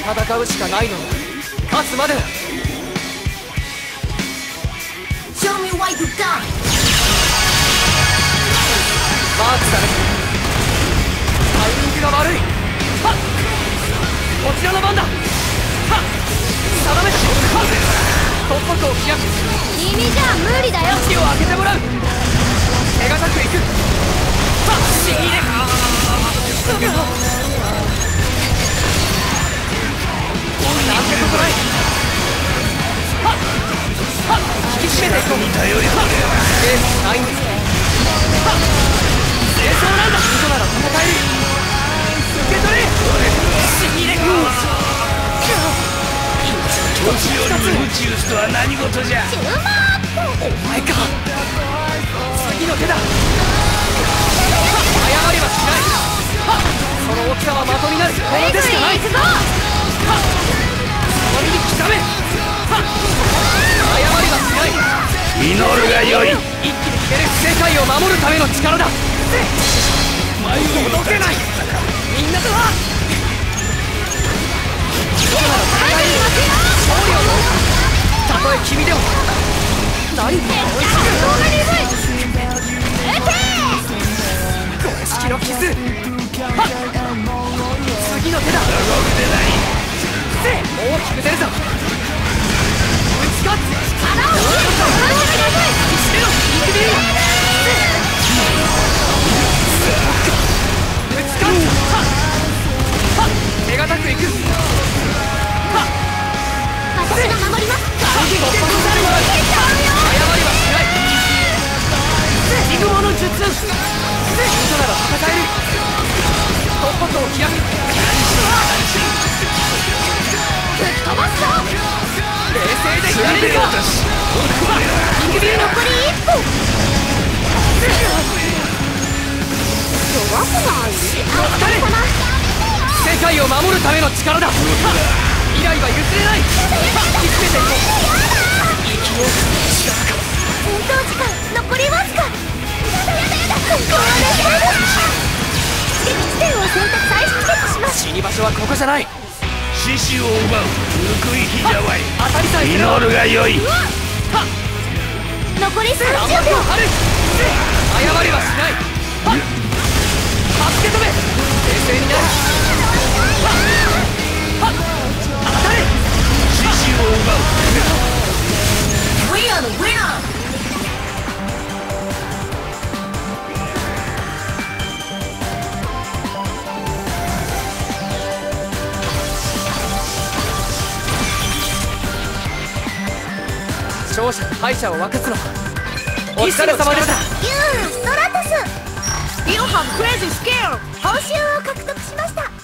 戦うしかないのに勝つまでだ。 Show me what you got. マークされた。タイミングが悪い。はっ、こちらの番だ。はっ、定めた。はっ、突破口を開く。 君じゃ無理だよ。 口を開けてもらう。手堅くいく。はっ、死に入れ。なんてことない。はっはっ、引き締めていこう。頼りはエースないんです。はっ、正装なんだ。嘘なら戦える。受け取れ。死に入れ。 年寄りに鞭打つとは何事じゃ。 お前か。次の手だ。はっ、謝りはしない。はっ、その大きさは的になる。この手しかない。はっ、触りに刻め。はっ、謝りはしない。 祈るがよい。 一気に決める。世界を守るための力だ。届けない。みんなとは嘘なら戦える。勝利を取る。たとえ君でも。何これ式の傷。はっ、次の手だ。大きく出るぞ。打ち勝つ。力を見せろ。イクビル。打ち勝つ。はっはっ、手堅くいく。はっ、 私が守ります。 次も殺される。謝りはしない。ヒグモの術。嘘なら戦える。突破口を開く。 吹き飛ばすぞ。 冷静でやれるか。イクビルの残り1分。弱くない。 疲れ。世界を守るための力だ。未来は譲れない。引き締めていこう。生きようという力か。 戦闘時間残りわずか。ここまで出撃地点を選択再出撃します。 死に場所はここじゃない。 獅子を奪う報い火じゃわい。 当たりさえ祈るがよい。 はっ、 残り30秒。 張る。謝りはしない。はっ、助け止め。冷静になる。はっはっ、当たれ。 獅子を奪う。 We are the winner. 勝者敗者を分かつの。お疲れ様でした。 ストラトス。You have crazy skill. 報酬を獲得しました。